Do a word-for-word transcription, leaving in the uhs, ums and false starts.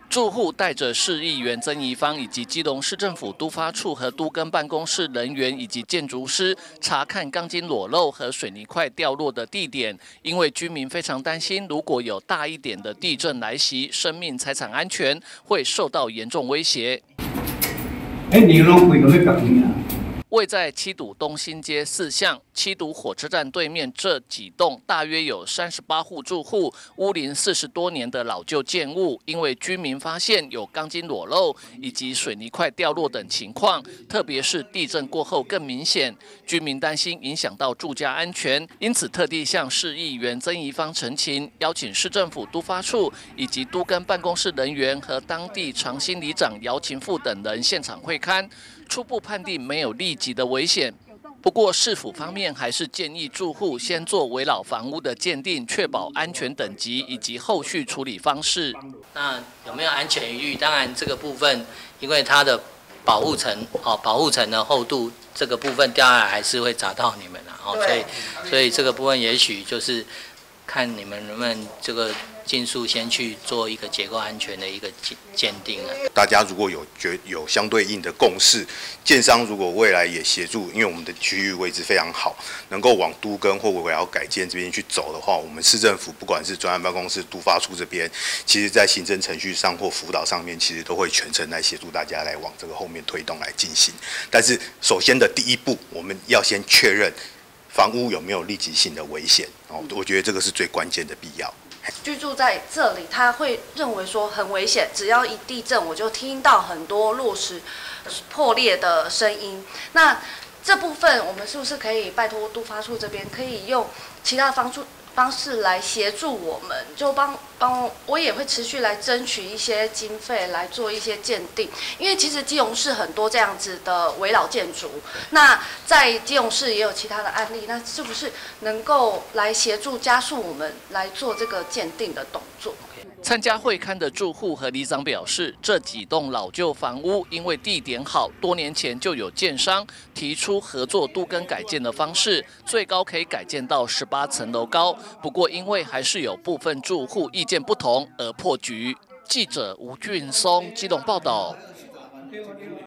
住户带着市议员曾宜芳以及基隆市政府都发处和都更办公室人员以及建筑师查看钢筋裸露和水泥块掉落的地点，因为居民非常担心，如果有大一点的地震来袭，生命财产安全会受到严重威胁。 哎，你拢会都要讲你啊？ 位在七堵东兴街四巷、七堵火车站对面这几栋大约有三十八户住户，屋龄四十多年的老旧建物，因为居民发现有钢筋裸露以及水泥块掉落等情况，特别是地震过后更明显，居民担心影响到住家安全，因此特地向市议员曾宜芳陈情，邀请市政府都发处以及都更办公室人员和当地长兴里长姚勤富等人现场会勘。 初步判定没有立即的危险，不过市府方面还是建议住户先做危老房屋的鉴定，确保安全等级以及后续处理方式。 那有没有安全疑虑？当然这个部分，因为它的保护层哦，保护层的厚度这个部分掉下来还是会砸到你们的哦，所以所以这个部分也许就是看你们能不能这个。 尽速先去做一个结构安全的一个鉴定啊。 大家如果有觉有相对应的共识，建商如果未来也协助，因为我们的区域位置非常好，能够往都更或围绕改建这边去走的话，我们市政府不管是专案办公室、都发处这边，其实在行政程序上或辅导上面，其实都会全程来协助大家来往这个后面推动来进行。但是首先的第一步，我们要先确认房屋有没有立即性的危险哦，我觉得这个是最关键的必要。 居住在这里，他会认为说很危险，只要一地震，我就听到很多落石破裂的声音。那这部分我们是不是可以拜托都发处这边，可以用其他方式方式来协助我们，就帮帮我也会持续来争取一些经费来做一些鉴定，因为其实基隆市很多这样子的危老建筑，那在基隆市也有其他的案例，那是不是能够来协助加速我们来做这个鉴定的动作？ 参加会勘的住户和里长表示，这几栋老旧房屋因为地点好，多年前就有建商提出合作都更改建的方式，最高可以改建到十八层楼高。不过因为还是有部分住户意见不同而破局。记者吴俊松基隆报道。